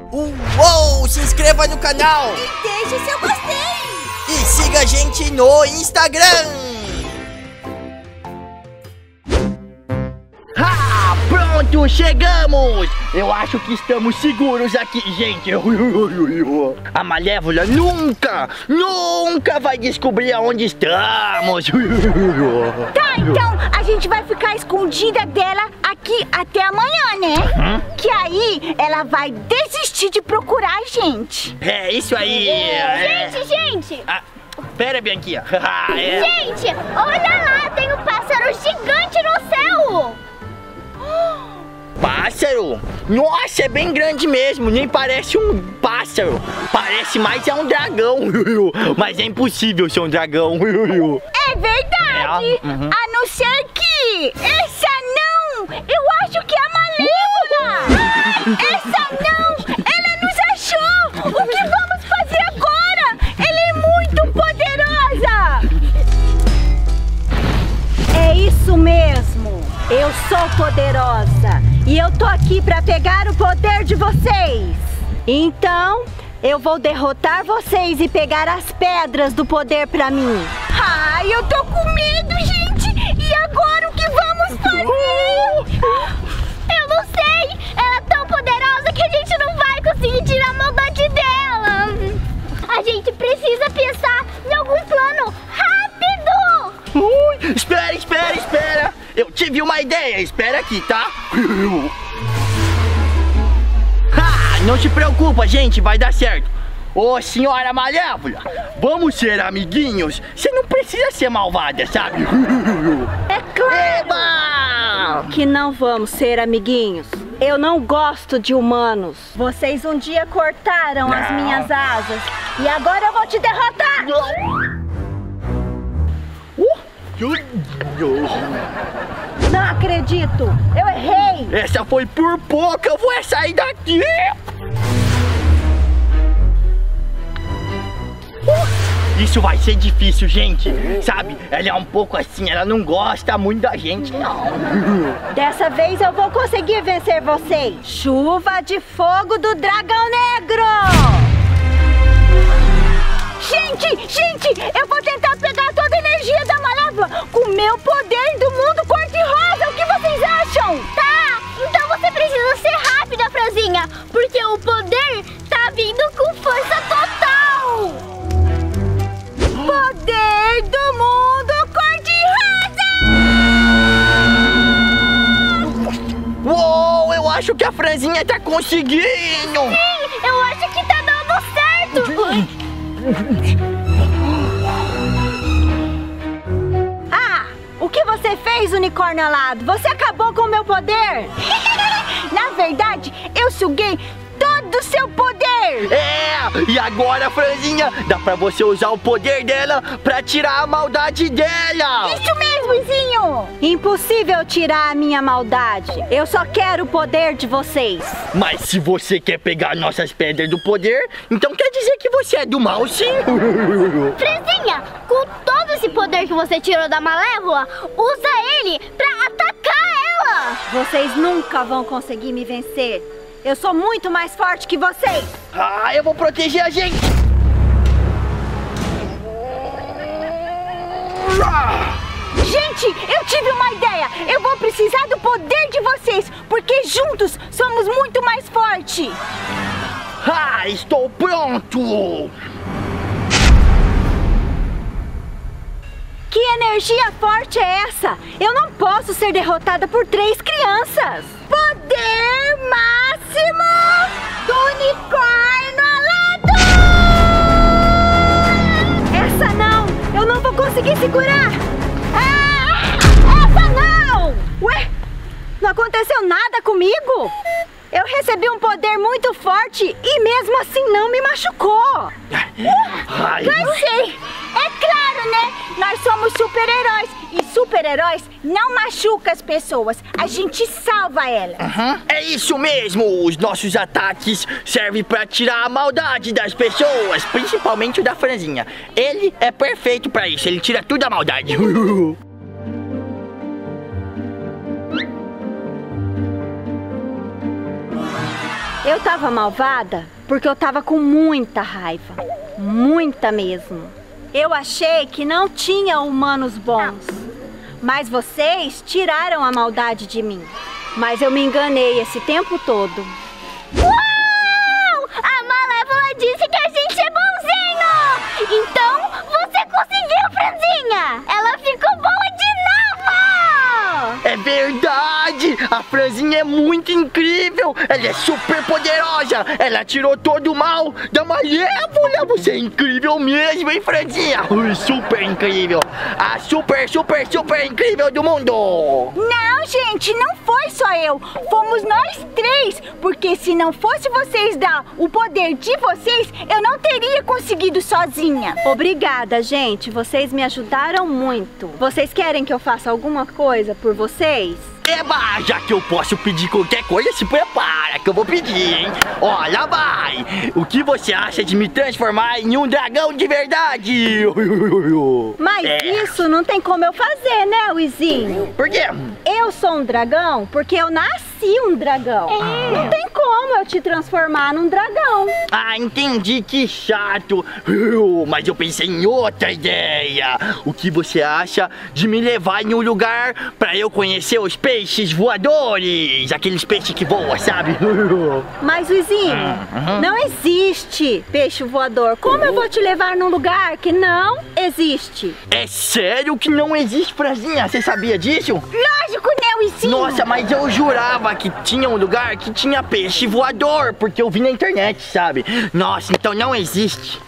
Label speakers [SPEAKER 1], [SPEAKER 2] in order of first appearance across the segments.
[SPEAKER 1] Uou, se inscreva no canal
[SPEAKER 2] e deixe seu gostei.
[SPEAKER 1] E siga a gente no Instagram. Pronto, chegamos! Eu acho que estamos seguros aqui, gente. A Malévola nunca vai descobrir aonde estamos.
[SPEAKER 2] Tá, então a gente vai ficar escondida dela aqui até amanhã, né? Que aí ela vai desistir de procurar a gente.
[SPEAKER 1] É isso aí.
[SPEAKER 3] Gente!
[SPEAKER 1] Pera, Bianquinha.
[SPEAKER 3] Gente, olha lá, tem um pássaro gigante no céu.
[SPEAKER 1] Pássaro? Nossa, é bem grande mesmo, nem parece um pássaro. Parece mais um dragão. Mas é impossível ser um dragão.
[SPEAKER 2] É verdade. A não ser que esse anão, eu acho que é a Malévola. Essa não, ela nos achou. O que vamos fazer agora? Ela é muito poderosa. É isso mesmo. Eu sou poderosa e eu tô aqui pra pegar o poder de vocês. Então, eu vou derrotar vocês e pegar as pedras do poder pra mim. Ai, eu tô com medo, gente. E agora o que vamos fazer?
[SPEAKER 3] Eu não sei. Ela é tão poderosa que a gente não vai conseguir tirar a maldade dela. A gente precisa pensar em algum plano rápido.
[SPEAKER 1] Espera. Eu tive uma ideia, espera aqui, tá? Não se preocupa, gente, vai dar certo. Ô, senhora Malévola, vamos ser amiguinhos. Você não precisa ser malvada, sabe?
[SPEAKER 2] É claro que não vamos ser amiguinhos. Eu não gosto de humanos. Vocês um dia cortaram as minhas asas e agora eu vou te derrotar. Não acredito! Eu errei!
[SPEAKER 1] Essa foi por pouco, eu vou sair daqui! Isso vai ser difícil, gente. Sabe, ela é um pouco assim, ela não gosta muito da gente, não.
[SPEAKER 2] Dessa vez eu vou conseguir vencer vocês. Chuva de fogo do dragão negro! Gente, eu vou tentar pegar toda a energia da Malévola com o meu poder do mundo cor-de-rosa. O que vocês acham?
[SPEAKER 3] Tá, então você precisa ser rápida, Franzinha, porque o poder tá vindo com força total.
[SPEAKER 2] Poder do mundo cor-de-rosa!
[SPEAKER 1] Uou, eu acho que a Franzinha tá conseguindo.
[SPEAKER 3] Sim, eu acho que tá dando certo.
[SPEAKER 2] O que você fez, unicórnio alado? Você acabou com o meu poder? Na verdade, eu suguei todo o seu poder!
[SPEAKER 1] E agora, Franzinha, dá pra você usar o poder dela pra tirar a maldade dela!
[SPEAKER 2] Isso mesmo, Izinho! Impossível tirar a minha maldade. Eu só quero o poder de vocês.
[SPEAKER 1] Mas se você quer pegar nossas pedras do poder, então quer dizer que você é do mal, sim?
[SPEAKER 3] Franzinha, com todo esse poder que você tirou da Malévola, usa ele pra atacar ela!
[SPEAKER 2] Vocês nunca vão conseguir me vencer. Eu sou muito mais forte que vocês!
[SPEAKER 1] Eu vou proteger a gente!
[SPEAKER 2] Gente, eu tive uma ideia! Eu vou precisar do poder de vocês, porque juntos somos muito mais fortes!
[SPEAKER 1] Estou pronto!
[SPEAKER 2] Que energia forte é essa? Eu não posso ser derrotada por 3 crianças! Poder máximo do unicórnio alado! Essa não! Eu não vou conseguir segurar! Essa não! Ué? Não aconteceu nada comigo? Eu recebi um poder muito forte e mesmo assim não me machucou! Cansei! É claro, né? Nós somos super-heróis e super-heróis não machucam as pessoas, a gente salva elas.
[SPEAKER 1] É isso mesmo! Os nossos ataques servem pra tirar a maldade das pessoas, principalmente o da Franzinha. Ele é perfeito pra isso, ele tira tudo a maldade.
[SPEAKER 2] Eu tava malvada porque eu tava com muita raiva. Muita mesmo. Eu achei que não tinha humanos bons. Mas vocês tiraram a maldade de mim. Mas eu me enganei esse tempo todo.
[SPEAKER 3] Uau! A Malévola disse que a gente é bonzinho! Então, você conseguiu, Franzinha! Ela ficou boa de novo!
[SPEAKER 1] É verdade! A Franzinha é muito incrível! Ela é super poderosa! Ela tirou todo o mal da Malévola! Você é incrível mesmo, hein, Franzinha? Super incrível! A super incrível do mundo!
[SPEAKER 2] Não, gente, não foi só eu. Fomos nós três. Porque se não fosse vocês dar o poder de vocês, eu não teria conseguido sozinha. Obrigada, gente. Vocês me ajudaram muito. Vocês querem que eu faça alguma coisa por vocês?
[SPEAKER 1] Eba, já que eu posso pedir qualquer coisa, se prepara que eu vou pedir, hein? Ó, lá vai! O que você acha de me transformar em um dragão de verdade?
[SPEAKER 2] Mas isso não tem como eu fazer, né, Luizinho?
[SPEAKER 1] Por quê?
[SPEAKER 2] Eu sou um dragão porque eu nasci um dragão. Não tem como eu te transformar num dragão.
[SPEAKER 1] Ah, entendi, que chato. Mas eu pensei em outra ideia. O que você acha de me levar em um lugar pra eu conhecer os peixes voadores? Aqueles peixes que voam, sabe?
[SPEAKER 2] Mas, Luizinho, não existe peixe voador. Como eu vou te levar num lugar que não existe?
[SPEAKER 1] É sério que não existe, Franzinha? Você sabia disso?
[SPEAKER 2] Lógico, né, Luizinho?
[SPEAKER 1] Nossa, mas eu jurava que tinha um lugar que tinha peixe voador, porque eu vi na internet, sabe? Nossa, então não existe.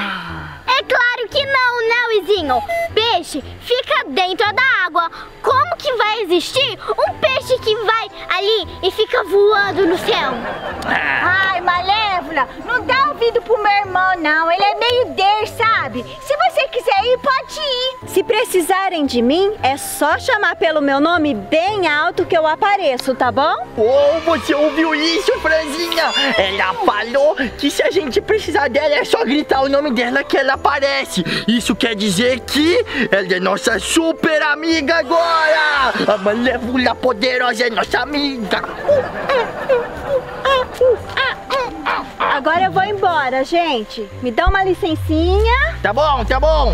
[SPEAKER 3] É claro que não, né, Luizinho? Peixe fica dentro da água. Como que vai existir um peixe que vai ali e fica voando no céu?
[SPEAKER 2] Ai, Malévola, não dá ouvido pro meu irmão, não. Ele é meio der, sabe? Se você quiser ir, pode ir. Se precisarem de mim, é só chamar pelo meu nome bem alto que eu apareço, tá bom?
[SPEAKER 1] Oh, você ouviu isso, Franzinha? Ela falou que se a gente precisar dela, é só gritar o nome dela que ela aparece. Isso quer dizer que ela é nossa super amiga agora. A Malévola poderosa é nossa amiga.
[SPEAKER 2] Agora eu vou embora, gente. Me dá uma licencinha.
[SPEAKER 1] Tá bom, tá bom.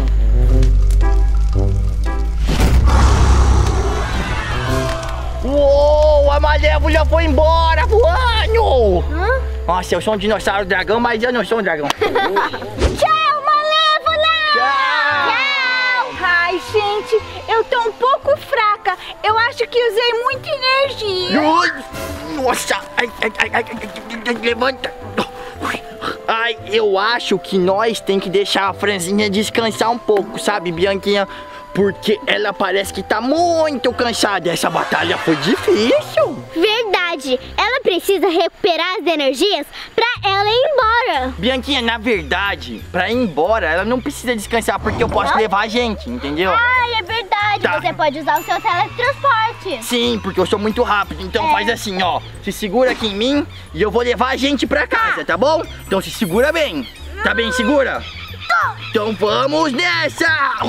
[SPEAKER 1] Uou, a Malévola foi embora voando. Nossa, eu sou um dinossauro dragão, mas eu não sou um dragão.
[SPEAKER 3] Tchau, Malévola!
[SPEAKER 1] Tchau!
[SPEAKER 2] Ai, gente, eu tô um pouco fraca. Eu acho que usei muita energia.
[SPEAKER 1] Nossa! Ai, levanta! Ai, eu acho que nós tem que deixar a Franzinha descansar um pouco, sabe, Bianquinha? Porque ela parece que tá muito cansada. Essa batalha foi difícil.
[SPEAKER 3] Verdade. Ela precisa recuperar as energias pra ela ir embora.
[SPEAKER 1] Bianquinha, na verdade, pra ir embora, ela não precisa descansar porque eu posso levar a gente, entendeu?
[SPEAKER 3] Ai, é verdade.
[SPEAKER 1] Tá.
[SPEAKER 3] Você pode usar o seu teletransporte.
[SPEAKER 1] Sim, porque eu sou muito rápido. Então faz assim, ó. Se segura aqui em mim e eu vou levar a gente pra casa, tá bom? Então se segura bem. Tá bem segura? Então vamos nessa!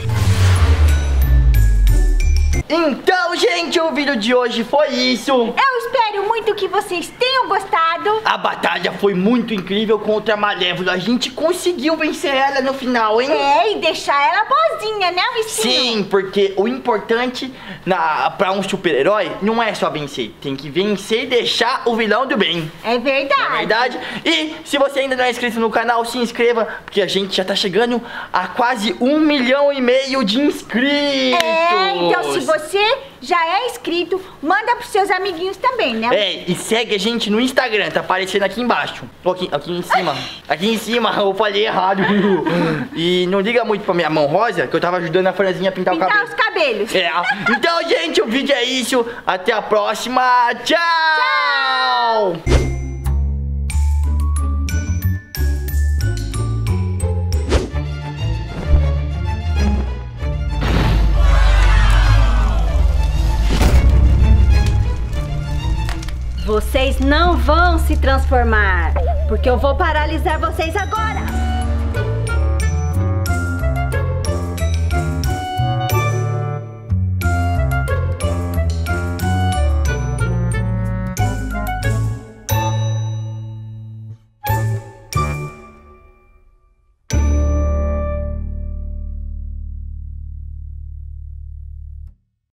[SPEAKER 1] Então, gente, o vídeo de hoje foi isso.
[SPEAKER 2] Eu espero muito que vocês tenham gostado.
[SPEAKER 1] A batalha foi muito incrível contra a Malévola. A gente conseguiu vencer ela no final, hein?
[SPEAKER 2] É, e deixar ela boazinha, né, Vicinho?
[SPEAKER 1] Sim, porque o importante pra um super-herói não é só vencer. Tem que vencer e deixar o vilão do bem.
[SPEAKER 2] É verdade.
[SPEAKER 1] Não é verdade? E se você ainda não é inscrito no canal, se inscreva, porque a gente já tá chegando a quase 1,5 milhão de inscritos.
[SPEAKER 2] É, então se você já é inscrito, manda pros seus amiguinhos também, né?
[SPEAKER 1] É, e segue a gente no Instagram, tá aparecendo aqui embaixo. Aqui em cima. Aqui em cima, eu falei errado. E não liga muito pra minha mão rosa, que eu tava ajudando a Franzinha a pintar o cabelo.
[SPEAKER 2] Pintar os cabelos.
[SPEAKER 1] É. Então, gente, o vídeo é isso. Até a próxima. Tchau!
[SPEAKER 2] Vocês não vão se transformar, porque eu vou paralisar vocês agora.